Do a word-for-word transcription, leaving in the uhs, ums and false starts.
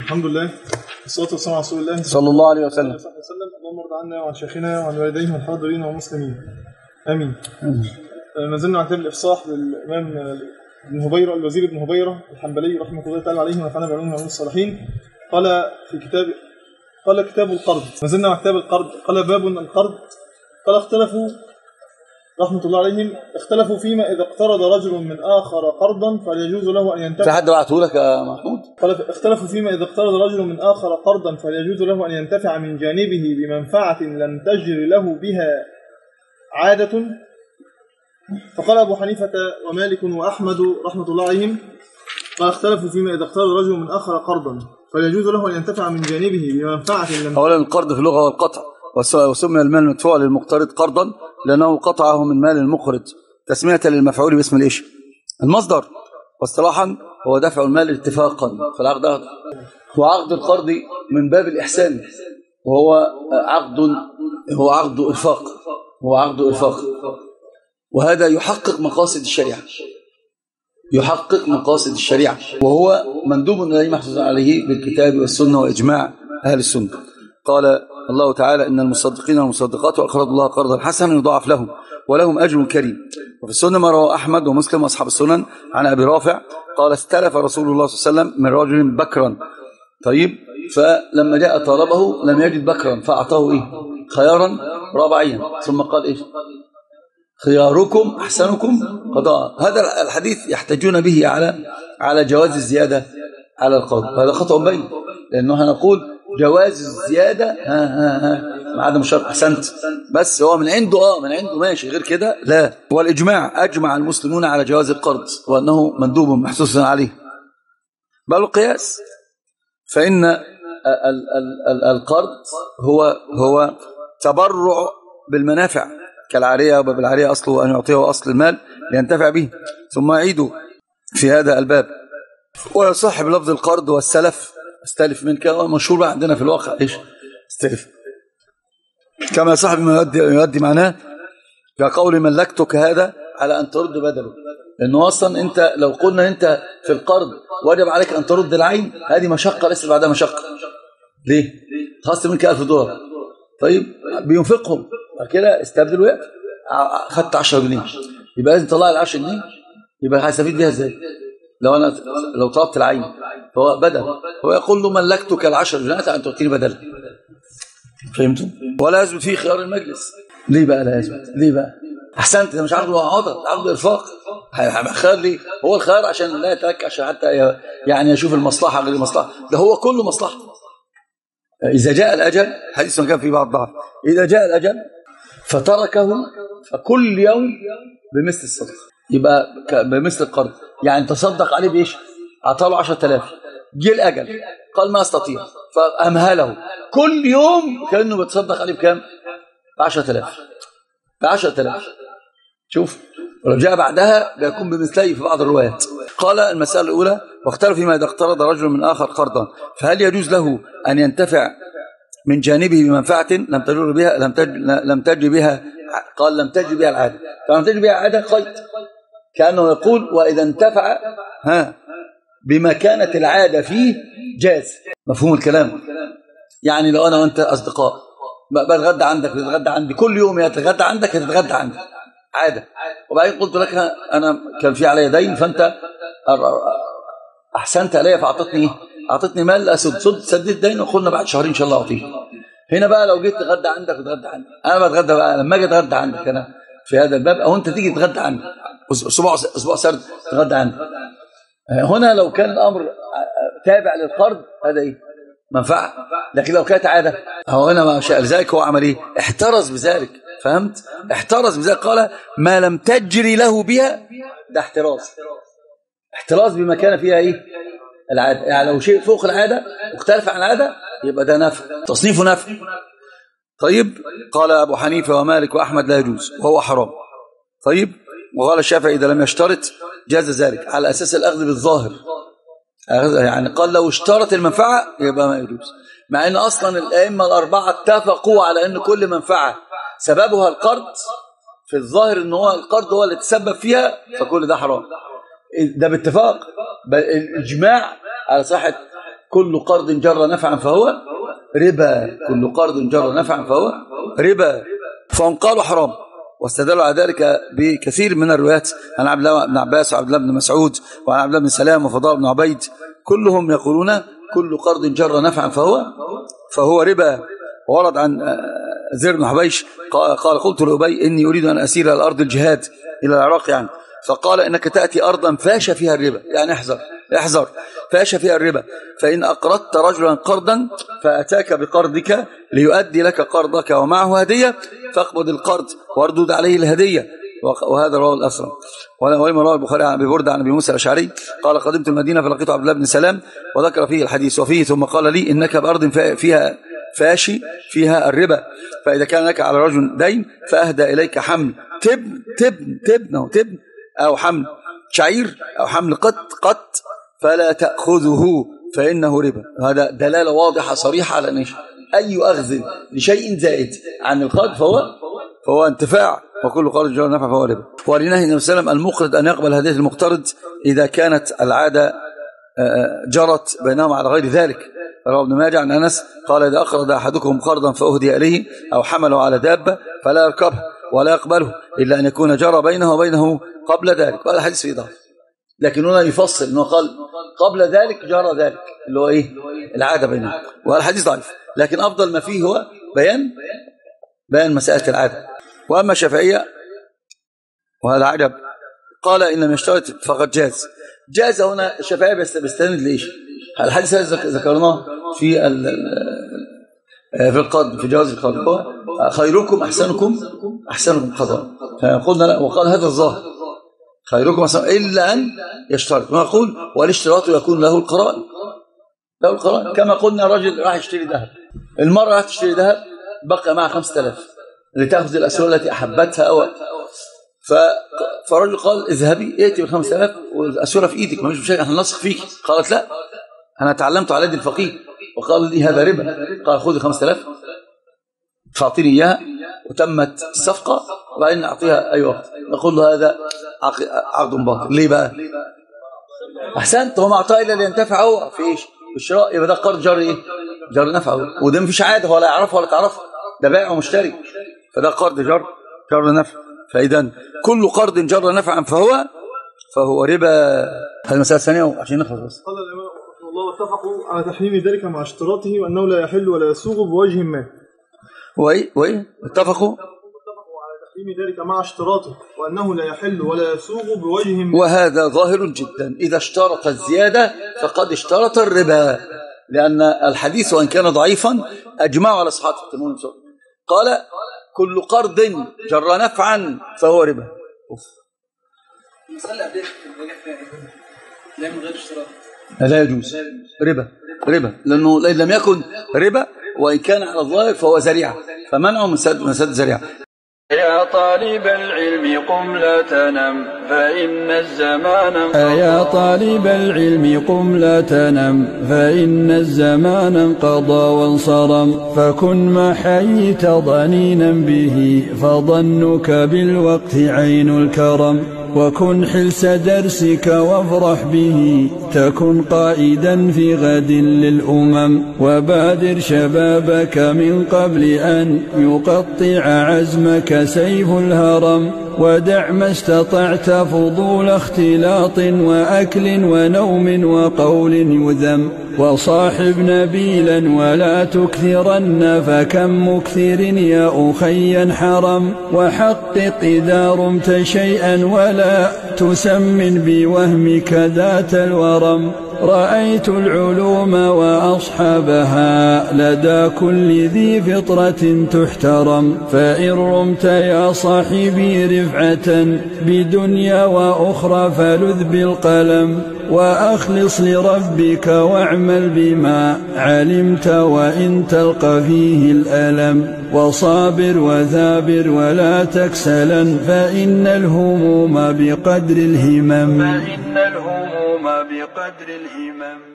الحمد لله والصلاة والسلام على رسول الله صلى الله عليه وسلم. اللهم ارض عنا وعن شيخنا وعن والديه والحاضرين والمسلمين آمين. ما زلنا عن كتاب الإفصاح للإمام ابن هبيرة الوزير ابن هبيرة الحنبلي رحمة الله تعالى عليه ونفعنا بعلومه وعلوم الصالحين. قال في كتاب قال كتاب القرض. ما زلنا مع كتاب القرض. قال باب القرض. قال اختلفوا رحمة الله عليهم اختلفوا فيما إذا اقترض رجل من آخر قرضا فليجوز له أن ينتفع. في حد بعته لك يا محمود؟ قال اختلفوا فيما إذا اقترض رجل من آخر قرضا فليجوز له أن ينتفع من جانبه بمنفعة لم تجر له بها عادة. فقال أبو حنيفة ومالك وأحمد رحمة الله عليهم قال اختلفوا فيما إذا اقترض رجل من آخر قرضا فليجوز له أن ينتفع من جانبه بمنفعة لم. أولا القرض في اللغة والقطع، وسمي المال المدفوع للمقترض قرضا لأنه قطعه من مال المقرض تسمية للمفعول باسم الإيش المصدر، واصطلاحا هو دفع المال اتفاقا. فالعقد هو عقد القرض من باب الإحسان، وهو عقد هو عقد إرفاق هو عقد إرفاق وهذا يحقق مقاصد الشريعة يحقق مقاصد الشريعة وهو مندوب إليه محفوظ عليه بالكتاب والسنة وإجماع أهل السنة. قال الله تعالى إن المصدقين والمصدقات وأقرضوا الله قرضا حسنا يضاعف لهم ولهم أجر كريم. وفي السنة ما رواه أحمد ومسلم وأصحاب السنن عن أبي رافع قال استلف رسول الله صلى الله عليه وسلم من رجل بكرا. طيب فلما جاء طلبه لم يجد بكرا فأعطاه إيه خيارا رابعيا ثم قال إيه خياركم أحسنكم قضاء. هذا الحديث يحتجون به على على جواز الزيادة على القرض. هذا خطأ بين، لأنه هنقول جواز الزيادة ها ها ها ما عدم الشرط أحسنت، بس هو من عنده اه من عنده ماشي، غير كده لا. والإجماع أجمع المسلمون على جواز القرض وأنه مندوب محسوس عليه، بل القياس. فإن ال ال ال القرض هو هو تبرع بالمنافع كالعارية، وباب العارية أصله أن يعطيه أصل المال لينتفع به ثم يعيده في هذا الباب. ويصح بلفظ القرض والسلف استلف منك، مشهور عندنا في الواقع ايش استلف، كما يصح بما يؤدي, يؤدي معناه كقول ملكتك هذا على أن ترد بدله، لأنه أصلا أنت لو قلنا أنت في القرض واجب عليك أن ترد العين، هذه مشقة ليس بعدها مشقة. ليه؟ خاصة منك ألف دولار، طيب بينفقهم كده استبدل وقت خدت عشرة جنيه، يبقى لازم تطلع العشرة جنيه، يبقى هستفيد بيها ازاي؟ لو أنا لو طلبت العين فهو بدل، هو يقول له ملكتك العشر جنيهات أن تعطيني بدل. فهمتوا؟ ولا يثبت فيه خيار المجلس. ليه بقى لا يثبت؟ ليه بقى؟ أحسنت، ده مش عقد معاضة، عقد إرفاق. خيار ليه؟ هو الخيار عشان لا يترك، عشان حتى يعني يشوف المصلحة غير المصلحة، ده هو كله مصلحة. إذا جاء الأجل، حديث كان في بعض ضعف، إذا جاء الأجل فتركه فكل يوم بمثل الصدقة، يبقى بمثل القرض. يعني تصدق عليه بإيش؟ أعطاه عشرة آلاف، جه الأجل قال ما أستطيع فأمهله، كل يوم كأنه بتصدق عليه بكام؟ بعشرة آلاف بعشرة آلاف. شوف، ولو جاء بعدها بيكون بمثله في بعض الروايات. قال المسألة الأولى واختلف فيما إذا اقترض رجل من آخر قرضا فهل يجوز له أن ينتفع من جانبه بمنفعة لم تجر بها لم تجر لم تجر بها قال لم تجر بها العادة، فلم تجر بها العادة قيد، كأنه يقول وإذا انتفع ها بما كانت العادة فيه جاز. مفهوم الكلام؟ يعني لو أنا وأنت أصدقاء بتغدى عندك بتتغدى عندي كل يوم، يتغدى عندك هتتغدى عندي عادة، وبعدين قلت لك أنا كان في علي دين فأنت أحسنت علي فأعطتني أعطتني مال أسد سد سديت دين وقلنا بعد شهرين إن شاء الله أعطيه. هنا بقى لو جيت تغدى عندك وتغدى عندي، أنا بتغدى بقى لما أجي أتغدى عندك أنا في هذا الباب، أو أنت تيجي تتغدى عندي أسبوع أسبوع سرد تتغدى عندي، هنا لو كان الأمر تابع للقرض هذا إيه؟ منفعة. لكن لو كانت عادة هو هنا ما شاء لذلك هو عمل إيه؟ احترز بذلك. فهمت؟ احترز بذلك، قال ما لم تجري له بها، ده احتراز احتراز بما كان فيها إيه؟ العادة. يعني لو شيء فوق العادة واختلف عن العادة يبقى ده نفع، تصنيفه نفع. طيب قال أبو حنيفة ومالك وأحمد لا يجوز وهو حرام. طيب وقال الشافعي إذا لم يشترط جاز ذلك على أساس الأخذ بالظاهر، يعني قال لو اشترط المنفعة يبقى ما يجوز، مع أن أصلا الأئمة الأربعة اتفقوا على أن كل منفعة سببها القرض في الظاهر أن هو القرض هو اللي تسبب فيها فكل ده حرام، ده باتفاق. الإجماع على صحة كل قرض جر نفعا فهو ربا، كل قرض جر نفعا فهو ربا. فهم قالوا حرام، واستدلوا على ذلك بكثير من الروايات عن عبد الله بن عباس وعبد الله بن مسعود وعن عبد الله بن سلام وفضال بن عبيد، كلهم يقولون كل قرض جر نفعا فهو فهو ربا. ورد عن زر بن حبيش قال قلت لأبي إني أريد أن أسير إلى الأرض الجهاد إلى العراق يعني، فقال إنك تأتي أرضا فاش فيها الربا، يعني احذر احذر فاش فيها الربا، فإن أقرضت رجلا قرضا فأتاك بقرضك ليؤدي لك قرضك ومعه هدية فاقبض القرض واردد عليه الهدية. وهذا رواه الأسرم. ولما رواه البخاري عن أبي بردة عن أبي موسى الأشعري قال قدمت المدينة فلقيت عبد الله بن سلام وذكر فيه الحديث وفيه ثم قال لي إنك بأرض فيها فاشي فيها الربا، فإذا كان لك على رجل دين فأهدى إليك حمل تبن تبن تبن أو تبن أو حمل شعير أو حمل قط قط فلا تأخذه فإنه ربا. هذا دلالة واضحة صريحة على أن أي أخذ لشيء زائد عن القرض فهو فهو انتفاع، وكل قرض جر نفع فهو ربا. ولنهي النبي صلى الله عليه وسلم المقرض أن يقبل هدية المقترض إذا كانت العادة جرت بينهم على غير ذلك. رواه ابن ماجه عن أنس قال إذا أقرض أحدكم قرضا فأهدي إليه أو حمله على دابة فلا يركبه ولا يقبله إلا أن يكون جرى بينه وبينه قبل ذلك. وهذا الحديث فيه ضعف، لكن هنا يفصل أنه قال قبل ذلك جرى ذلك اللي هو إيه العادة بينهم، وهذا الحديث ضعيف، لكن أفضل ما فيه هو بيان بيان مسألة العادة. وأما الشافعية وهذا عجب قال إن لم يشترط فقد جاز. جاز هنا الشافعية بيستند لإيش؟ الحديث الذي ذكرناه في في القرض في جواز القرض خيركم أحسنكم أحسنكم قضاء، فقلنا لا، وقال هذا الظاهر خيركم أحسن إلا أن يشترط، ونقول والاشتراط يكون له القرائن له القرائن كما قلنا رجل راح يشتري ذهب، المرة راح تشتري ذهب بقى معها خمسة آلاف لتأخذ الأسئلة التي أحبتها أو فرجل قال اذهبي ائتي بالخمسة آلاف والأسئلة في إيدك ما مش مشاكل احنا نثق فيك. قالت لا أنا تعلمت على يد الفقيه وقال لي هذا ربا. قال خذي خمسة آلاف فأعطيني إياها وتمت الصفقة وبعدين أعطيها أي وقت. نقول له هذا عقد باطل. ليه بقى؟ أحسنت، هو ما أعطاه إلا لينتفع هو في إيش؟ بالشراء، يبقى ده قرض جر إيه؟ جر نفعه، وده مفيش عادة هو لا يعرفه ولا تعرفه، ده بائع ومشتري، فده قرض جر جر نفع. فإذا كل قرض جر نفعا فهو فهو ربا. هذه المسألة الثانية عشان نخلص بس. قال الإمام رحمه الله واتفقوا على تحريم ذلك مع اشتراطه وأنه لا يحل ولا يسوغ بوجه ما. وإيه وإيه اتفقوا تحريم ذلك مع اشتراطه وأنه لا يحل ولا يسوغ بوجه ما. وهذا ظاهر جدا، إذا اشترط الزيادة فقد اشترط الربا، لأن الحديث وإن كان ضعيفا أجمعوا على صحة التمون. قال كل قرض جر نفعا فهو ربا. لا يجوز ربا ربا لأنه لم يكن ربا وإن كان على الظاهر فهو زريعة، فمنعه من سد من سد زريعة. يا طالب العلم قم لا تنم فإن الزمان يا طالب العلم قم لا تنم فإن الزمان انقضى وانصرم، فكن ما حييت ضنينا به فظنك بالوقت عين الكرم، وكن حلس درسك وافرح به تكن قائدا في غد للأمم، وبادر شبابك من قبل أن يقطع عزمك سيف الهرم، ودع ما استطعت فضول اختلاط وأكل ونوم وقول يذم، وصاحب نبيلا ولا تكثرن فكم مكثر يا أخي حرم، وحقق إذا رمت شيئا ولا تسمن بوهمك ذات الورم، رأيت العلوم وأصحابها لدى كل ذي فطرة تحترم، فإن رمت يا صاحبي رفعة بدنيا وأخرى فلذ بالقلم، وأخلص لربك واعمل بما علمت وإن تلقى فيه الألم، وصابر وثابر ولا تكسلا فإن الهموم بقدر الهمم فإن الهموم بقدر الهمم.